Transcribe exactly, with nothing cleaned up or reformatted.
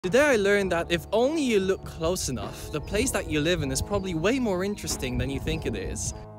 Today I learned that if only you look close enough, the place that you live in is probably way more interesting than you think it is.